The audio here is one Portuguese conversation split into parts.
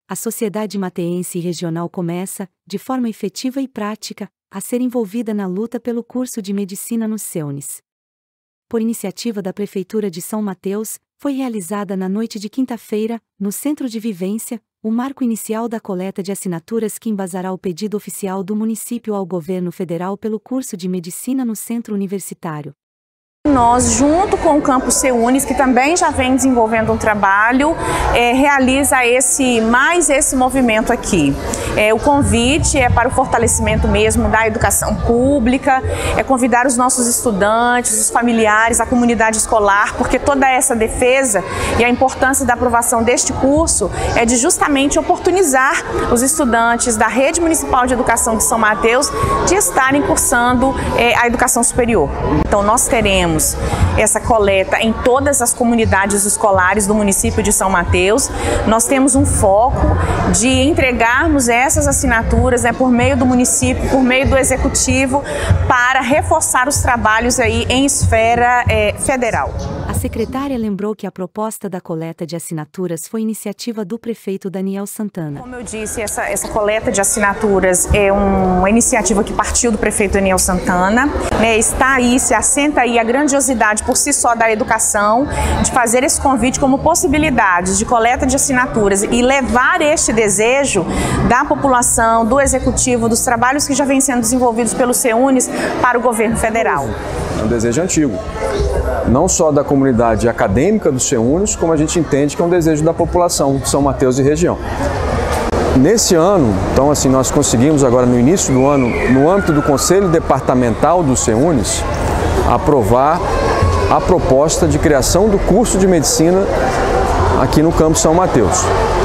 a sociedade mateense e regional começa, de forma efetiva e prática, a ser envolvida na luta pelo curso de medicina nos CEUNIS. Por iniciativa da Prefeitura de São Mateus, foi realizada na noite de quinta-feira, no Centro de Vivência, o marco inicial da coleta de assinaturas que embasará o pedido oficial do município ao governo federal pelo curso de medicina no centro universitário. Nós, junto com o Campus CEUNIS, que também já vem desenvolvendo um trabalho, realiza esse movimento aqui. O convite é para o fortalecimento mesmo da educação pública, é convidar os nossos estudantes, os familiares, a comunidade escolar, porque toda essa defesa e a importância da aprovação deste curso é de justamente oportunizar os estudantes da Rede Municipal de Educação de São Mateus de estarem cursando a educação superior. Então nós teremos essa coleta em todas as comunidades escolares do município de São Mateus. Nós temos um foco de entregarmos essas assinaturas por meio do município, por meio do executivo, para reforçar os trabalhos aí em esfera federal. A secretária lembrou que a proposta da coleta de assinaturas foi iniciativa do prefeito Daniel Santana. Como eu disse, essa coleta de assinaturas é uma iniciativa que partiu do prefeito Daniel Santana. Está aí, se assenta aí a grandiosidade por si só da educação, de fazer esse convite como possibilidade de coleta de assinaturas e levar este desejo da população, do executivo, dos trabalhos que já vêm sendo desenvolvidos pelo CEUNIS para o governo federal. É um desejo antigo, não só da comunidade acadêmica do CEUNIS, como a gente entende que é um desejo da população de São Mateus e região. Nesse ano, então assim, nós conseguimos agora no início do ano, no âmbito do Conselho Departamental do CEUNIS, aprovar a proposta de criação do curso de medicina aqui no campus São Mateus.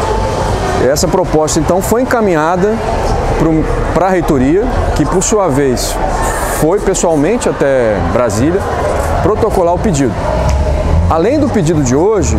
Essa proposta então foi encaminhada para a reitoria, que por sua vez foi pessoalmente até Brasília protocolar o pedido. Além do pedido de hoje,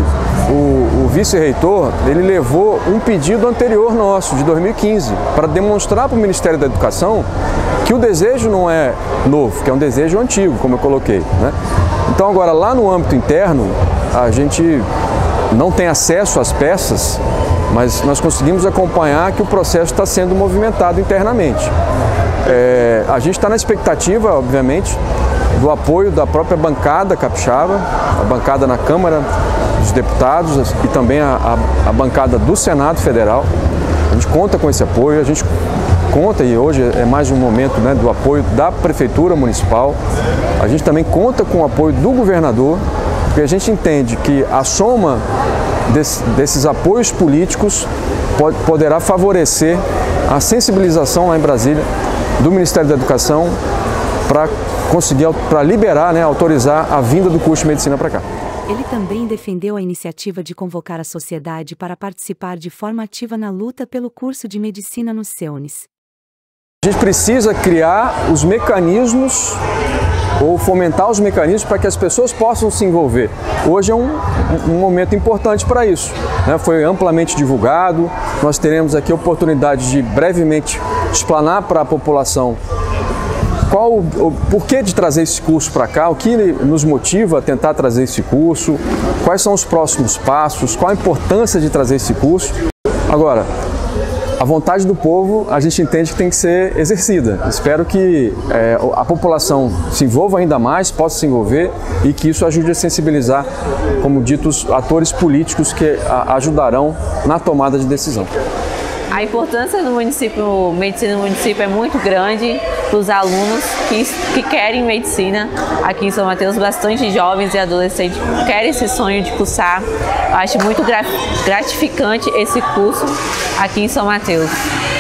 o vice-reitor ele levou um pedido anterior nosso, de 2015, para demonstrar para o Ministério da Educação que o desejo não é novo, que é um desejo antigo, como eu coloquei, né? Então agora lá no âmbito interno, a gente não tem acesso às peças, mas nós conseguimos acompanhar que o processo está sendo movimentado internamente. A gente está na expectativa, obviamente, do apoio da própria bancada capixaba, a bancada na Câmara dos Deputados e também a bancada do Senado Federal. A gente conta com esse apoio, a gente conta, e hoje é mais um momento, né, do apoio da Prefeitura Municipal. A gente também conta com o apoio do governador, porque a gente entende que a soma desses apoios políticos poderá favorecer a sensibilização lá em Brasília do Ministério da Educação para liberar, né, autorizar a vinda do curso de medicina para cá. Ele também defendeu a iniciativa de convocar a sociedade para participar de forma ativa na luta pelo curso de medicina nos CEUNIS. A gente precisa criar os mecanismos ou fomentar os mecanismos para que as pessoas possam se envolver. Hoje é um momento importante para isso, né? Foi amplamente divulgado, nós teremos aqui a oportunidade de brevemente explanar para a população o porquê de trazer esse curso para cá, o que nos motiva a tentar trazer esse curso, quais são os próximos passos, qual a importância de trazer esse curso. Agora, a vontade do povo a gente entende que tem que ser exercida. Espero que a população se envolva ainda mais, possa se envolver e que isso ajude a sensibilizar, como dito, os atores políticos que ajudarão na tomada de decisão. A importância do município, medicina no município é muito grande para os alunos que querem medicina aqui em São Mateus. Bastante jovens e adolescentes querem esse sonho de cursar. Eu acho muito gratificante esse curso aqui em São Mateus.